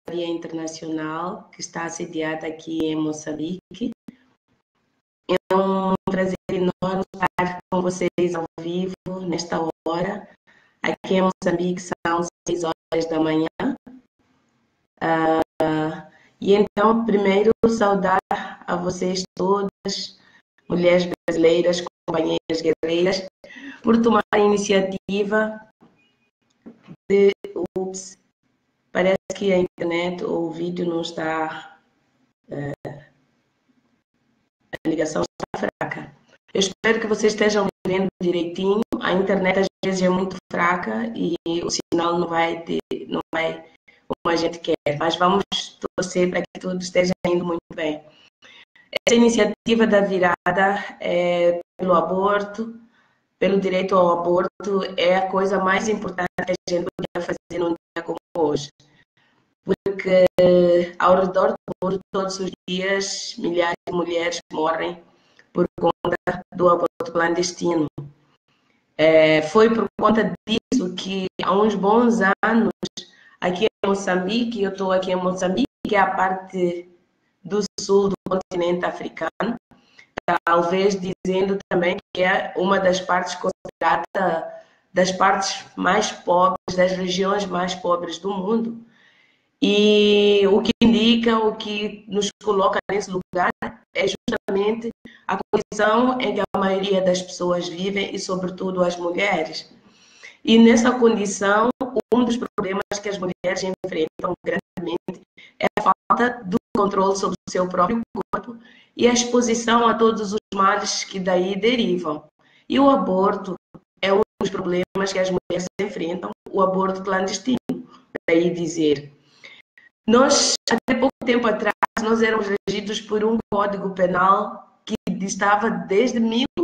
Dia Internacional, que está sediada aqui em Moçambique. É um prazer enorme estar com vocês ao vivo, nesta hora. Aqui em Moçambique são 6 horas da manhã. E então, primeiro, saudar a vocês todas, mulheres brasileiras, companheiras guerreiras, por tomar a iniciativa de... Ups, parece que a internet ou o vídeo não está... a ligação está fraca. Eu espero que vocês estejam me vendo direitinho. A internet às vezes é muito fraca e o sinal não vai como a gente quer, mas vamos torcer para que tudo esteja indo muito bem. Essa iniciativa da virada pelo aborto, pelo direito ao aborto, é a coisa mais importante que a gente podia fazer num dia como hoje. Porque ao redor do mundo, todos os dias, milhares de mulheres morrem por conta do aborto clandestino. Foi por conta disso que há uns bons anos, aqui em Moçambique, eu estou aqui em Moçambique, que é a parte do sul do continente africano, talvez dizendo também que é uma das partes considerada das partes mais pobres, das regiões mais pobres do mundo. E o que indica, o que nos coloca nesse lugar é justamente a condição em que a maioria das pessoas vivem e, sobretudo, as mulheres. E nessa condição, um dos problemas que as mulheres enfrentam grandemente é a falta do controle sobre o seu próprio corpo e a exposição a todos os males que daí derivam. E o aborto é um dos problemas que as mulheres enfrentam, o aborto clandestino, daí dizer. Nós, até pouco tempo atrás, nós éramos regidos por um código penal que estava desde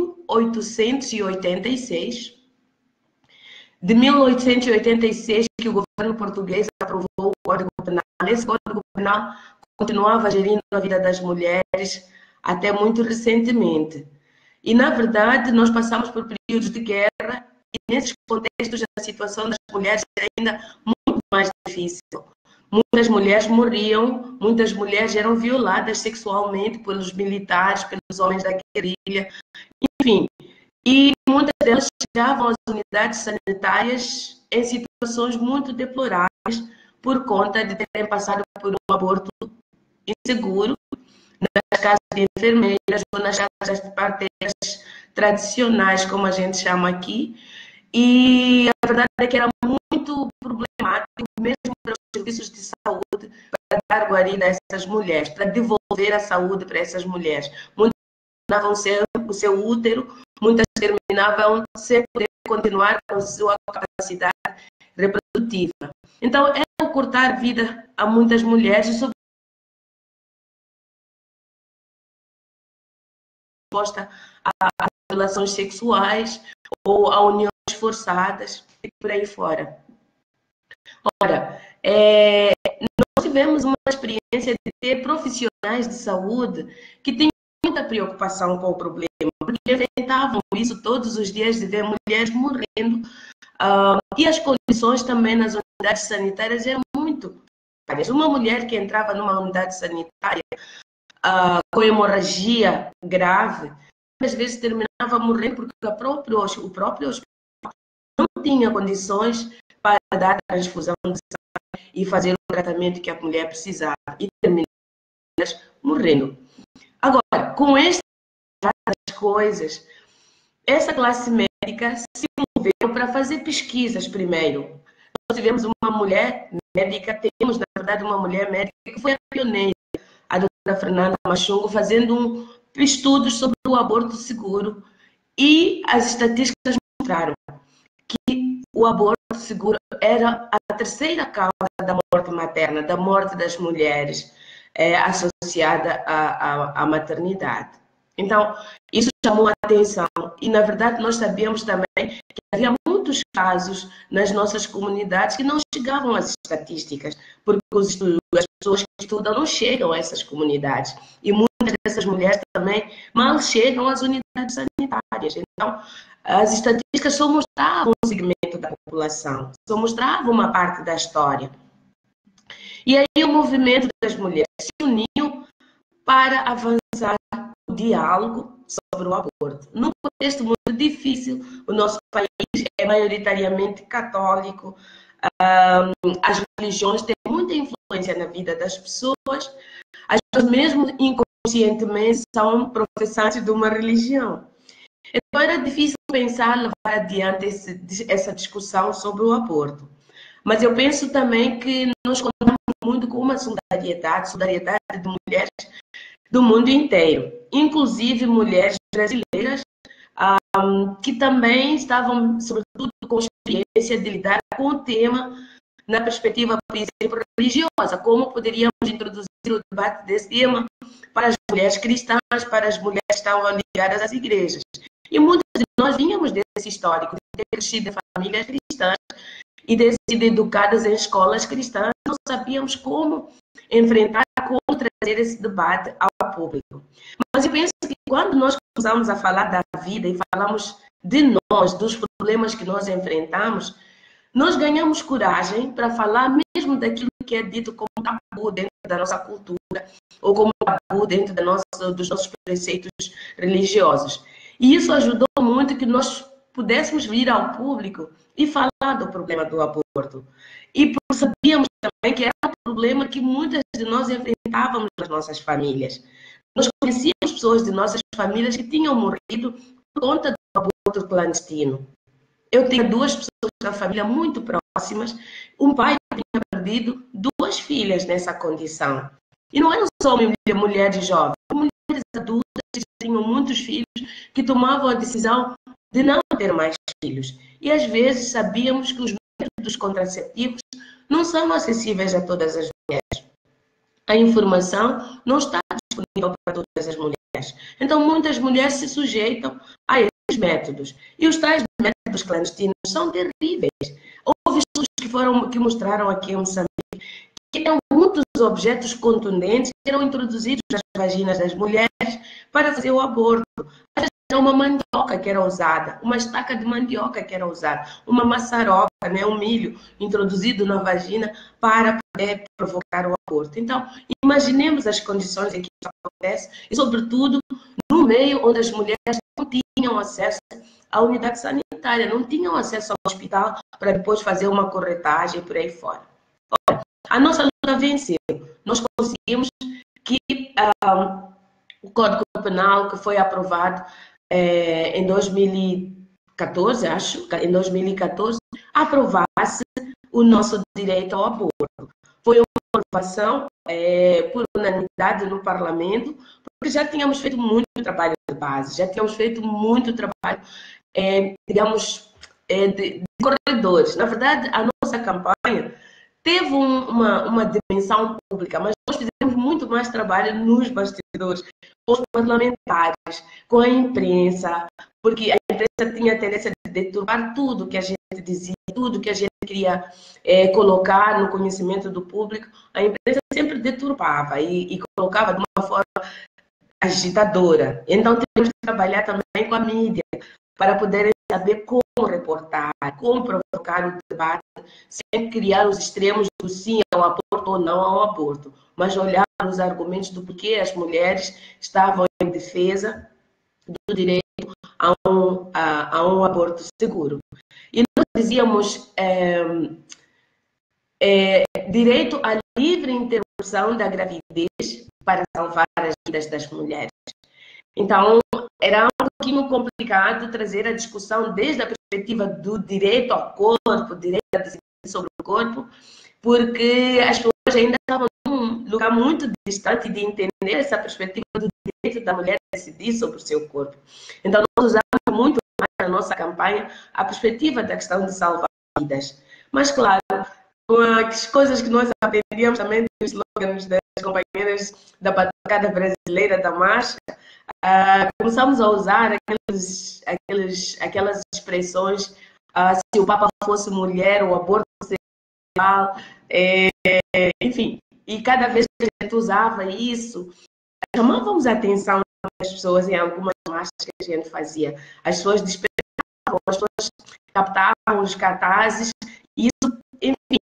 1886. De 1886 que o governo português aprovou o Código Penal. Esse Código Penal continuava gerindo a vida das mulheres até muito recentemente. E, na verdade, nós passamos por períodos de guerra e, nesses contextos, a situação das mulheres era ainda muito mais difícil. Muitas mulheres morriam, muitas mulheres eram violadas sexualmente pelos militares, pelos homens da guerrilha, enfim. E muitas delas chegavam às unidades sanitárias em situações muito deploráveis por conta de terem passado por um aborto inseguro nas casas de enfermeiras ou nas casas de parteiras tradicionais, como a gente chama aqui. E a verdade é que era muito problemático, mesmo para os serviços de saúde, para dar guarida a essas mulheres, para devolver a saúde para essas mulheres. Muitas terminavam o seu útero, muitas terminavam sem poder continuar com a sua capacidade reprodutiva. Então, é cortar vida a muitas mulheres, e exposta a relações sexuais ou a uniões forçadas e por aí fora. Ora, nós tivemos uma experiência de ter profissionais de saúde que tinham muita preocupação com o problema, porque enfrentavam isso todos os dias de ver mulheres morrendo, e as condições também nas unidades sanitárias eram muito precárias. Uma mulher que entrava numa unidade sanitária com hemorragia grave, às vezes terminava morrendo porque o próprio hospital não tinha condições para dar a transfusão de sangue e fazer o tratamento que a mulher precisava, e terminava morrendo. Agora, com estas coisas, essa classe médica se moveu para fazer pesquisas primeiro. Nós tivemos uma mulher médica, temos, na verdade, uma mulher médica que foi a pioneira, a doutora Fernanda Machungo, fazendo estudos sobre o aborto seguro, e as estatísticas mostraram que o aborto seguro era a terceira causa da morte materna, da morte das mulheres, associada à maternidade. Então, isso chamou a atenção e, na verdade, nós sabíamos também que havia muitos casos nas nossas comunidades que não chegavam às estatísticas, porque as pessoas que estudam não chegam a essas comunidades, e muitas dessas mulheres também mal chegam às unidades sanitárias. Então, as estatísticas só mostravam um segmento da população, só mostravam uma parte da história. E aí o movimento das mulheres se uniu para avançar o diálogo sobre o aborto. Num contexto muito difícil, o nosso país é maioritariamente católico, as religiões têm muita influência na vida das pessoas, as pessoas mesmo inconscientemente são professantes de uma religião. Então era difícil pensar levar adiante essa discussão sobre o aborto. Mas eu penso também que nós contamos muito com uma solidariedade de mulheres do mundo inteiro, inclusive mulheres brasileiras que também estavam, sobretudo, com experiência de lidar com o tema na perspectiva, por exemplo, religiosa. Como poderíamos introduzir o debate desse tema para as mulheres cristãs, para as mulheres que estavam ligadas às igrejas? E muitas de nós vínhamos desse histórico, de ter crescido em famílias cristãs e ter sido educadas em escolas cristãs, não sabíamos como enfrentar, como trazer esse debate ao público. Mas eu penso que quando nós começamos a falar da vida e falamos de nós, dos problemas que nós enfrentamos, nós ganhamos coragem para falar mesmo daquilo que é dito como tabu dentro da nossa cultura ou como tabu dentro dos nossos preceitos religiosos. E isso ajudou muito que nós pudéssemos vir ao público e falar do problema do aborto. E sabíamos também que era um problema que muitas de nós enfrentávamos nas nossas famílias. Nós conhecíamos pessoas de nossas famílias que tinham morrido por conta do aborto clandestino. Eu tinha duas pessoas da família muito próximas, um pai que tinha perdido duas filhas nessa condição. E não eram só mulheres jovens, mulheres adultas que tinham muitos filhos, que tomavam a decisão de não ter mais filhos. E às vezes sabíamos que os métodos contraceptivos não são acessíveis a todas as mulheres. A informação não está disponível para todas as mulheres. Então muitas mulheres se sujeitam a esses métodos. E os tais métodos clandestinos são terríveis. Houve estudos que mostraram aqui em Moçambique que eram muitos objetos contundentes que eram introduzidos nas vaginas das mulheres para fazer o aborto. Às vezes era uma mandioca que era usada, uma estaca de mandioca que era usada, uma maçaroca, né, um milho introduzido na vagina para poder provocar o aborto. Então, imaginemos as condições em que isso acontece e, sobretudo, no meio onde as mulheres não tinham acesso à unidade sanitária, não tinham acesso ao hospital para depois fazer uma corretagem por aí fora. Olha, a nossa luta venceu. Nós conseguimos que o Código Penal, que foi aprovado em 2014, acho, em 2014, aprovasse o nosso direito ao aborto. Foi uma aprovação por unanimidade no Parlamento, porque já tínhamos feito muito trabalho de base, já tínhamos feito muito trabalho, digamos, de corredores. Na verdade, a nossa campanha teve uma dimensão pública, mas nós fizemos muito mais trabalho nos bastidores, com os parlamentares, com a imprensa, porque a imprensa tinha a tendência de deturpar tudo que a gente dizia, tudo que a gente queria colocar no conhecimento do público. A imprensa sempre deturpava e colocava de uma forma agitadora. Então, temos que trabalhar também com a mídia, para poder saber como reportar, como provocar o debate, sem criar os extremos do sim ao aborto ou não ao aborto, mas olhar os argumentos do porquê as mulheres estavam em defesa do direito a um aborto seguro. E nós dizíamos direito à livre interrupção da gravidez para salvar as vidas das mulheres. Então, era um pouquinho complicado trazer a discussão desde a perspectiva do direito ao corpo, direito a decidir sobre o corpo, porque as pessoas ainda estavam num lugar muito distante de entender essa perspectiva do direito da mulher a decidir sobre o seu corpo. Então, nós usamos muito mais na nossa campanha a perspectiva da questão de salvar vidas. Mas, claro, as coisas que nós aprendíamos também dos slogans das companheiras da bancada brasileira da marcha, começamos a usar aquelas expressões, se o Papa fosse mulher, o aborto seria legal, enfim, e cada vez que a gente usava isso, chamávamos a atenção das pessoas em algumas marchas que a gente fazia. As pessoas despertavam, as pessoas captavam os cartazes, e isso, enfim,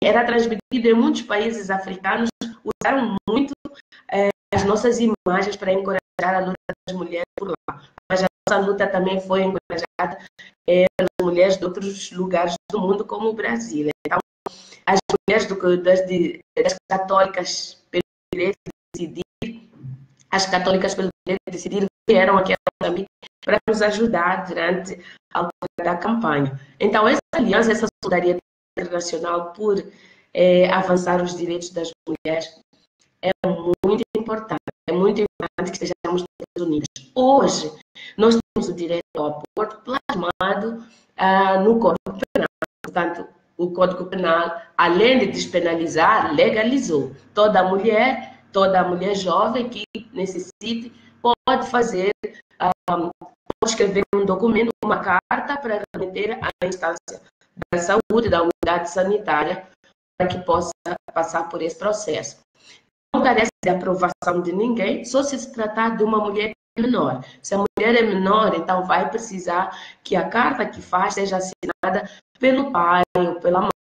era transmitido em muitos países africanos, usaram muito as nossas imagens para encorajar a luta das mulheres por lá. Mas a nossa luta também foi encorajada pelas mulheres de outros lugares do mundo, como o Brasil. Então, as mulheres das católicas pelo direito de decidir, as católicas pelo direito de decidir vieram aqui a Moçambique para nos ajudar durante a altura da campanha. Então, essa aliança, essa solidariedade internacional por avançar os direitos das mulheres é muito importante. É muito importante que estejamos todas unidas. Hoje, nós temos o direito ao aborto plasmado no Código Penal. Portanto, o Código Penal, além de despenalizar, legalizou. Toda mulher jovem que necessite pode fazer, pode escrever um documento, uma carta para remeter à instância da saúde, da unidade sanitária, para que possa passar por esse processo. Não carece de aprovação de ninguém, só se tratar de uma mulher menor. Se a mulher é menor, então vai precisar que a carta que faz seja assinada pelo pai ou pela mãe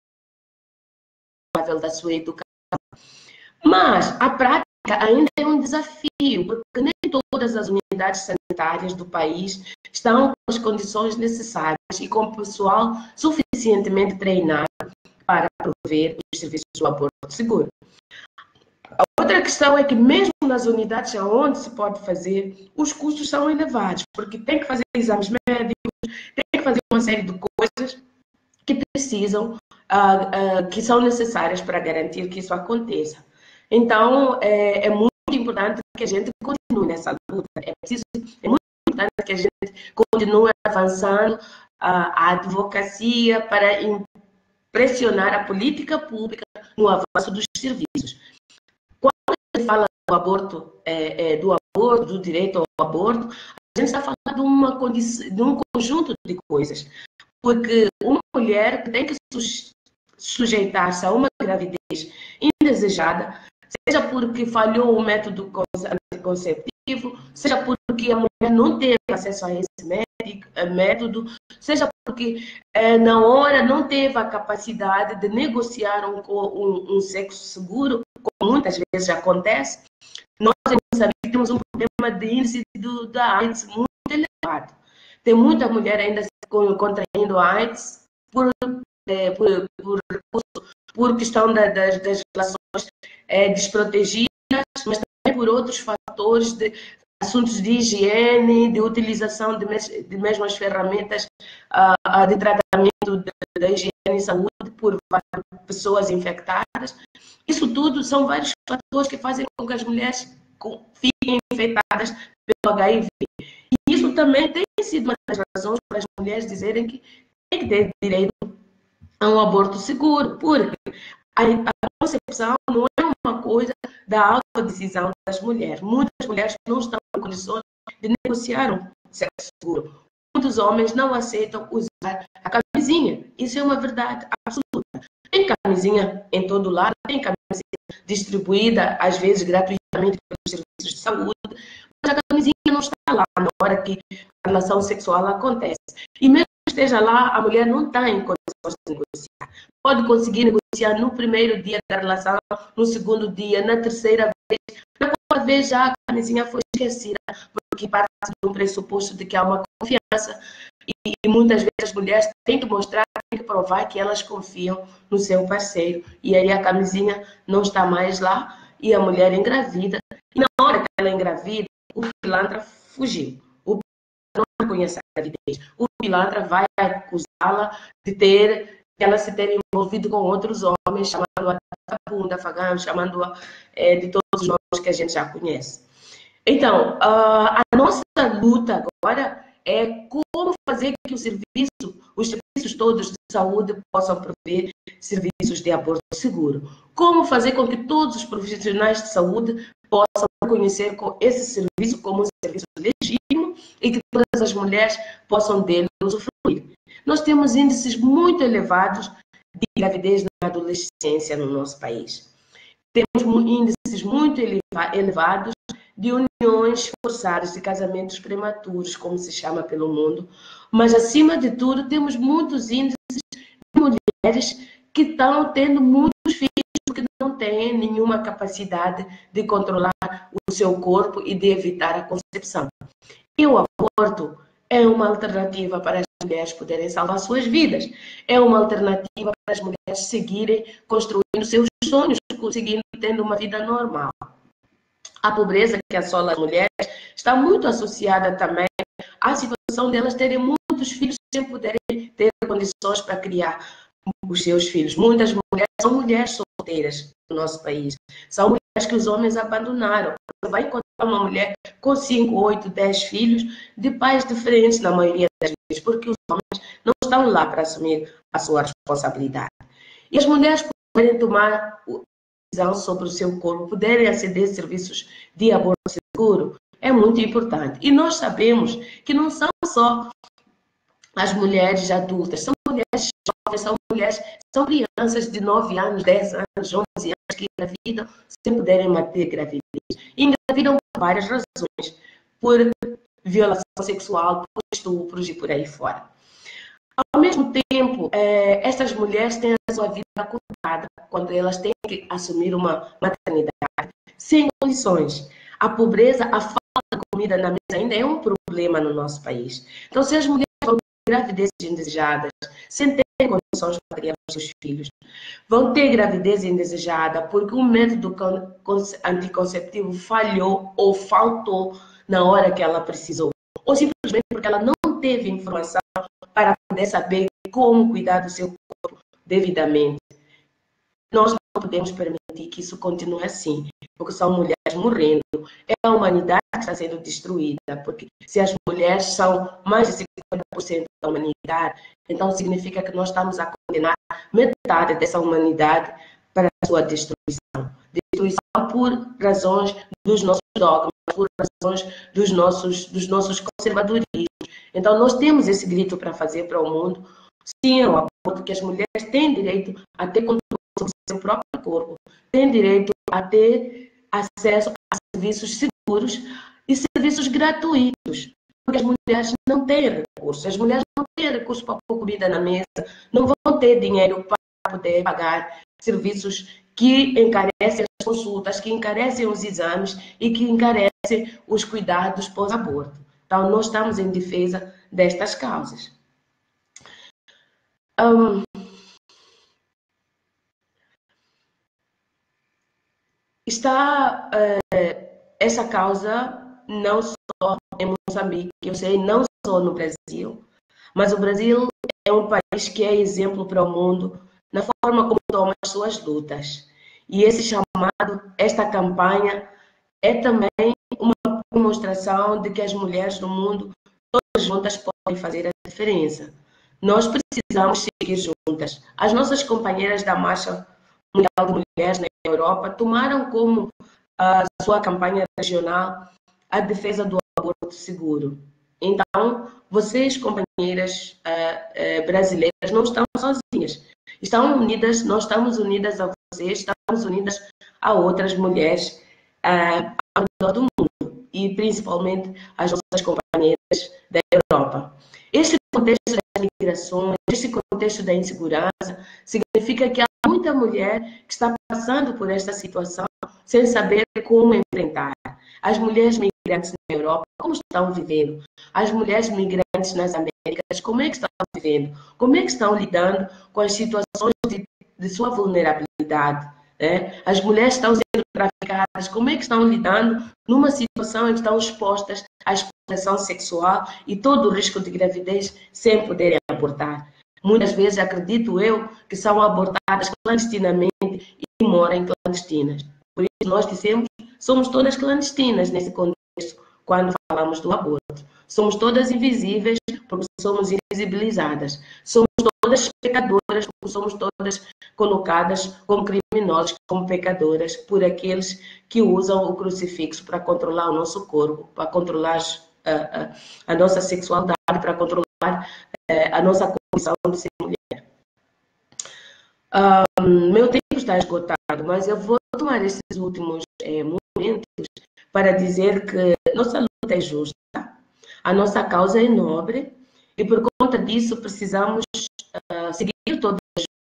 da sua educação. Mas a prática ainda é um desafio, porque nem todas as unidades sanitárias do país estão com as condições necessárias e com pessoal suficientemente treinado para prover os serviços do aborto seguro. A outra questão é que mesmo nas unidades onde se pode fazer, os custos são elevados, porque tem que fazer exames médicos, tem que fazer uma série de coisas que precisam, que são necessárias para garantir que isso aconteça. Então, é muito importante que a gente continue nessa luta. É muito importante que a gente continue avançando a advocacia para pressionar a política pública no avanço dos serviços. Quando a gente fala do aborto, do direito ao aborto, a gente está falando de um conjunto de coisas. Porque uma mulher tem que sujeitar-se a uma gravidez indesejada, seja porque falhou o método anticonceptivo, seja porque a mulher não teve acesso a esse método, seja porque na hora não teve a capacidade de negociar um sexo seguro, como muitas vezes acontece. Nós temos um problema de índice da AIDS muito elevado. Tem muita mulher ainda contraindo AIDS por questão das relações desprotegidas, mas também por outros fatores de assuntos de higiene, de utilização de mesmas ferramentas de tratamento da higiene e saúde por várias pessoas infectadas. Isso tudo são vários fatores que fazem com que as mulheres fiquem infectadas pelo HIV. E isso também tem sido uma das razões para as mulheres dizerem que tem que ter direito a um aborto seguro, porque a concepção não é uma coisa da autodecisão das mulheres. Muitas mulheres não estão em condições de negociar um sexo seguro. Muitos homens não aceitam usar a camisinha. Isso é uma verdade absoluta. Tem camisinha em todo lado, tem camisinha distribuída, às vezes gratuitamente pelos serviços de saúde, mas a camisinha não está lá na hora que a relação sexual acontece. E mesmo que esteja lá, a mulher não está em condições de negociar. Pode conseguir negociar no primeiro dia da relação, no segundo dia, na terceira vez. Na quarta vez já a camisinha foi esquecida, porque parte de um pressuposto de que há uma confiança. E muitas vezes as mulheres têm que mostrar, têm que provar que elas confiam no seu parceiro. E aí a camisinha não está mais lá e a mulher engravida. E na hora que ela engravida, o pilantra fugiu. O pilantra não reconhece a gravidez. O pilantra vai acusá-la de ela se ter envolvido com outros homens, chamando-a de bunda, fagão, chamando-a de todos os nomes que a gente já conhece. Então, a nossa luta agora é como fazer que os serviços todos de saúde possam prover serviços de aborto seguro. Como fazer com que todos os profissionais de saúde possam reconhecer esse serviço como um serviço legítimo e que todas as mulheres possam dele usufruir. Nós temos índices muito elevados de gravidez na adolescência no nosso país. Temos índices muito elevados de uniões forçadas, de casamentos prematuros, como se chama pelo mundo. Mas, acima de tudo, temos muitos índices de mulheres que estão tendo muitos filhos porque não têm nenhuma capacidade de controlar o seu corpo e de evitar a concepção. E o aborto é uma alternativa para as mulheres poderem salvar suas vidas. É uma alternativa para as mulheres seguirem construindo seus sonhos, conseguindo tendo uma vida normal. A pobreza que assola as mulheres está muito associada também à situação delas terem muitos filhos sem poderem ter condições para criar os seus filhos. Muitas mulheres são mulheres solteiras no nosso país. São mulheres que os homens abandonaram. Você vai encontrar uma mulher com 5, 8, 10 filhos de pais diferentes na maioria das vezes, porque os homens não estão lá para assumir a sua responsabilidade. E as mulheres poderem tomar decisão sobre o seu corpo, poderem aceder a serviços de aborto seguro, é muito importante. E nós sabemos que não são só as mulheres adultas, são mulheres jovens, são mulheres, são crianças de 9 anos, 10 anos, 11 anos que engravidam sem poderem manter gravidez. E engravidam por várias razões, por violação sexual, por estupros e por aí fora. Ao mesmo tempo, estas mulheres têm a sua vida cortada quando elas têm que assumir uma maternidade sem condições. A pobreza, a falta de comida na mesa ainda é um problema no nosso país. Então, se as mulheres vão ter gravidezes indesejadas, sem ter condições para criar seus filhos, vão ter gravidez indesejada porque o método anticonceptivo falhou ou faltou na hora que ela precisou, ou simplesmente porque ela não teve informação para poder saber como cuidar do seu corpo devidamente. Nós não podemos permitir que isso continue assim, porque são mulheres morrendo. É a humanidade que está sendo destruída, porque se as mulheres são mais de 50% da humanidade, então significa que nós estamos a condenar metade dessa humanidade para a sua destruição. Destruição por razões dos nossos dogmas, por razões dos nossos conservadorismos. Então, nós temos esse grito para fazer para o mundo. Sim, ao aborto, que as mulheres têm direito a ter controle sobre o seu próprio corpo, têm direito a ter acesso a serviços seguros e serviços gratuitos, porque as mulheres não têm recursos. As mulheres não têm recursos para pôr comida na mesa, não vão ter dinheiro para poder pagar serviços que encarecem as consultas, que encarecem os exames e que encarecem os cuidados pós-aborto. Então, nós estamos em defesa destas causas. Essa causa não só em Moçambique, eu sei, não só no Brasil, mas o Brasil é um país que é exemplo para o mundo na forma como toma as suas lutas. E esta campanha é também uma demonstração de que as mulheres do mundo, todas juntas, podem fazer a diferença. Nós precisamos seguir juntas. As nossas companheiras da Marcha Mundial de Mulheres na Europa tomaram como a sua campanha regional a defesa do aborto seguro. Então, vocês, companheiras brasileiras, não estão sozinhas. Estão unidas, nós estamos unidas a vocês, estamos unidas a outras mulheres ao redor do mundo, e principalmente as nossas companheiras da Europa. Este contexto das migrações, este contexto da insegurança, significa que há muita mulher que está passando por esta situação sem saber como enfrentar. As mulheres migrantes na Europa, como estão vivendo? As mulheres migrantes nas Américas, como é que estão vivendo? Como é que estão lidando com as situações de sua vulnerabilidade? Né? As mulheres estão sendo traficadas, como é que estão lidando numa situação em que estão expostas à exploração sexual e todo o risco de gravidez sem poderem abortar? Muitas vezes, acredito eu, que são abortadas clandestinamente e moram clandestinas. Por isso, nós dissemos, somos todas clandestinas nesse contexto, quando falamos do aborto. Somos todas invisíveis, porque somos invisibilizadas. Somos todas pecadoras, porque somos todas colocadas como criminosas, como pecadoras, por aqueles que usam o crucifixo para controlar o nosso corpo, para controlar a nossa sexualidade, para controlar a nossa condição de ser mulher. Meu tempo está esgotado, mas eu vou tomar esses últimos momentos para dizer que nossa luta é justa, a nossa causa é nobre e por conta disso precisamos seguir todas